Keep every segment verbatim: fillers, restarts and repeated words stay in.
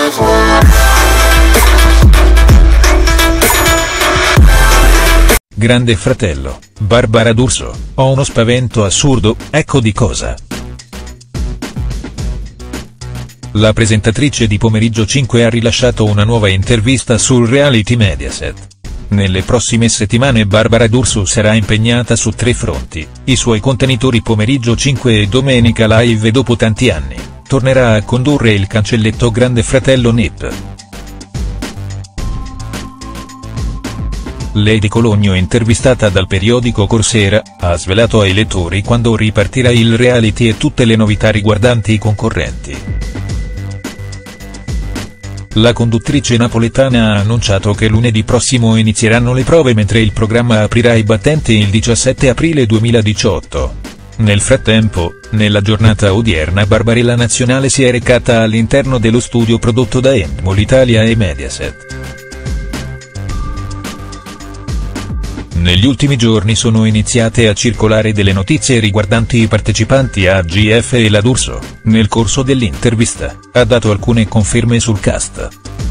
Grande Fratello, Barbara D'Urso, ho uno spavento assurdo, ecco di cosa. La presentatrice di Pomeriggio cinque ha rilasciato una nuova intervista sul reality Mediaset. Nelle prossime settimane Barbara D'Urso sarà impegnata su tre fronti: i suoi contenitori Pomeriggio cinque e Domenica Live, e dopo tanti anni, tornerà a condurre il cancelletto Grande Fratello N I P. Lady Cologno, intervistata dal periodico Corsera, ha svelato ai lettori quando ripartirà il reality e tutte le novità riguardanti i concorrenti. La conduttrice napoletana ha annunciato che lunedì prossimo inizieranno le prove, mentre il programma aprirà i battenti il diciassette aprile duemiladiciotto. Nel frattempo, nella giornata odierna Barbarella Nazionale si è recata all'interno dello studio prodotto da Endemol Italia e Mediaset. Negli ultimi giorni sono iniziate a circolare delle notizie riguardanti i partecipanti a G F e la D'Urso. Nel corso dell'intervista, ha dato alcune conferme sul cast.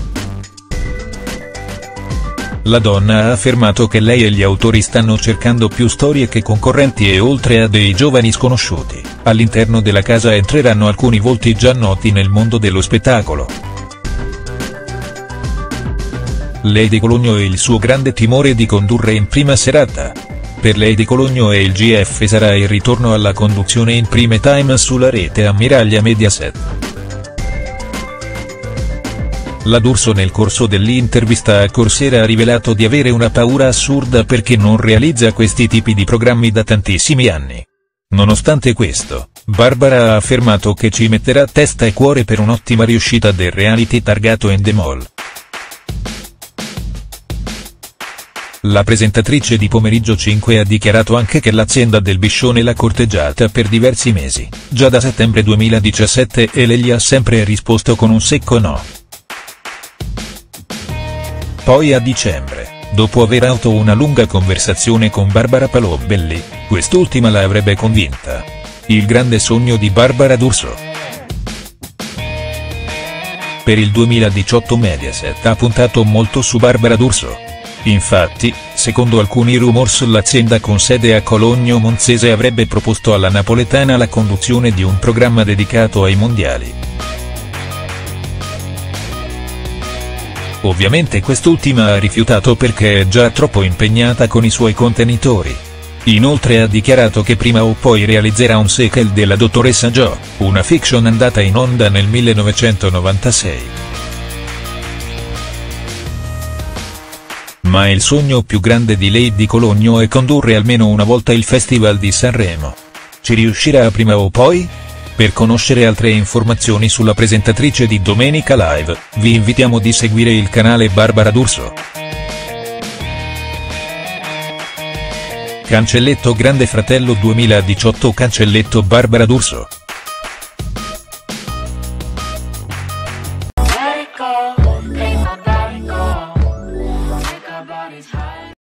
La donna ha affermato che lei e gli autori stanno cercando più storie che concorrenti e oltre a dei giovani sconosciuti, all'interno della casa entreranno alcuni volti già noti nel mondo dello spettacolo. Lady Cologno e il suo grande timore di condurre in prima serata. Per Lady Cologno e il G F sarà il ritorno alla conduzione in prime time sulla rete ammiraglia Mediaset. La D'Urso nel corso dell'intervista a Corsera ha rivelato di avere una paura assurda perché non realizza questi tipi di programmi da tantissimi anni. Nonostante questo, Barbara ha affermato che ci metterà testa e cuore per un'ottima riuscita del reality targato Endemol. La presentatrice di Pomeriggio cinque ha dichiarato anche che l'azienda del Biscione l'ha corteggiata per diversi mesi, già da settembre duemiladiciassette, e lei gli ha sempre risposto con un secco no. Poi a dicembre, dopo aver avuto una lunga conversazione con Barbara Palobelli, quest'ultima la avrebbe convinta. Il grande sogno di Barbara D'Urso. Per il duemiladiciotto Mediaset ha puntato molto su Barbara D'Urso. Infatti, secondo alcuni rumors, l'azienda con sede a Cologno Monzese avrebbe proposto alla napoletana la conduzione di un programma dedicato ai mondiali. Ovviamente quest'ultima ha rifiutato perché è già troppo impegnata con i suoi contenitori. Inoltre ha dichiarato che prima o poi realizzerà un sequel della Dottoressa Jo, una fiction andata in onda nel millenovecentonovantasei. Ma il sogno più grande di Lady Cologno è condurre almeno una volta il Festival di Sanremo. Ci riuscirà prima o poi? Per conoscere altre informazioni sulla presentatrice di Domenica Live, vi invitiamo di seguire il canale Barbara D'Urso. Cancelletto Grande Fratello duemiladiciotto. Cancelletto Barbara D'Urso.